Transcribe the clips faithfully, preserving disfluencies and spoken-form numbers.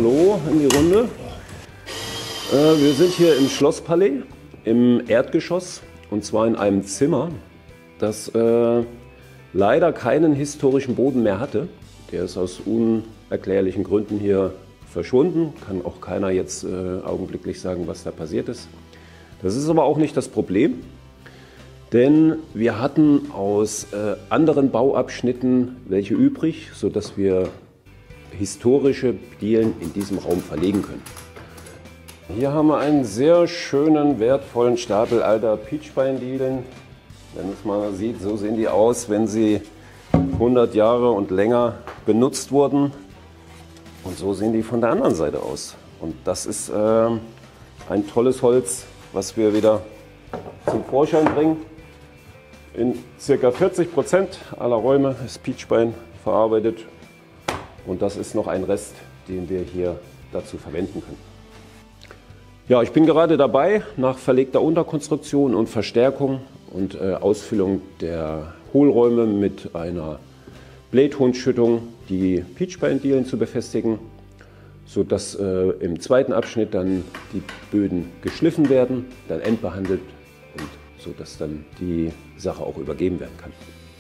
Hallo in die Runde. Äh, wir sind hier im Schlosspalais, im Erdgeschoss, und zwar in einem Zimmer, das äh, leider keinen historischen Boden mehr hatte. Der ist aus unerklärlichen Gründen hier verschwunden. Kann auch keiner jetzt äh, augenblicklich sagen, was da passiert ist. Das ist aber auch nicht das Problem, denn wir hatten aus äh, anderen Bauabschnitten welche übrig, sodass wir historische Dielen in diesem Raum verlegen können. Hier haben wir einen sehr schönen, wertvollen Stapel alter Peachbein-Dielen. Wenn man es mal sieht, so sehen die aus, wenn sie hundert Jahre und länger benutzt wurden. Und so sehen die von der anderen Seite aus. Und das ist äh, ein tolles Holz, was wir wieder zum Vorschein bringen. In ca. vierzig Prozent aller Räume ist Peachbein verarbeitet. Und das ist noch ein Rest, den wir hier dazu verwenden können. Ja, ich bin gerade dabei, nach verlegter Unterkonstruktion und Verstärkung und äh, Ausfüllung der Hohlräume mit einer Blähtonschüttung die Peachbein-Dielen zu befestigen, sodass äh, im zweiten Abschnitt dann die Böden geschliffen werden, dann endbehandelt und sodass dann die Sache auch übergeben werden kann.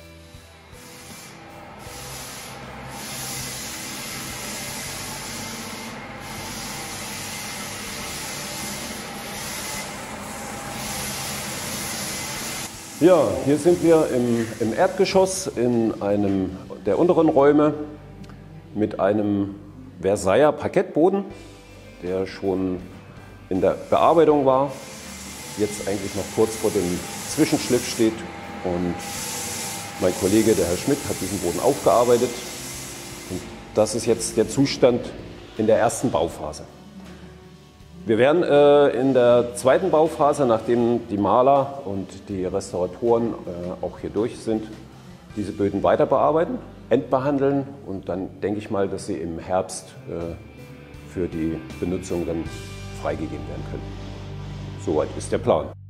Ja, hier sind wir im, im Erdgeschoss in einem der unteren Räume mit einem Versailler Parkettboden, der schon in der Bearbeitung war, jetzt eigentlich noch kurz vor dem Zwischenschliff steht, und mein Kollege, der Herr Schmidt, hat diesen Boden aufgearbeitet, und das ist jetzt der Zustand in der ersten Bauphase. Wir werden äh, in der zweiten Bauphase, nachdem die Maler und die Restauratoren äh, auch hier durch sind, diese Böden weiter bearbeiten, endbehandeln, und dann denke ich mal, dass sie im Herbst äh, für die Benutzung dann freigegeben werden können. Soweit ist der Plan.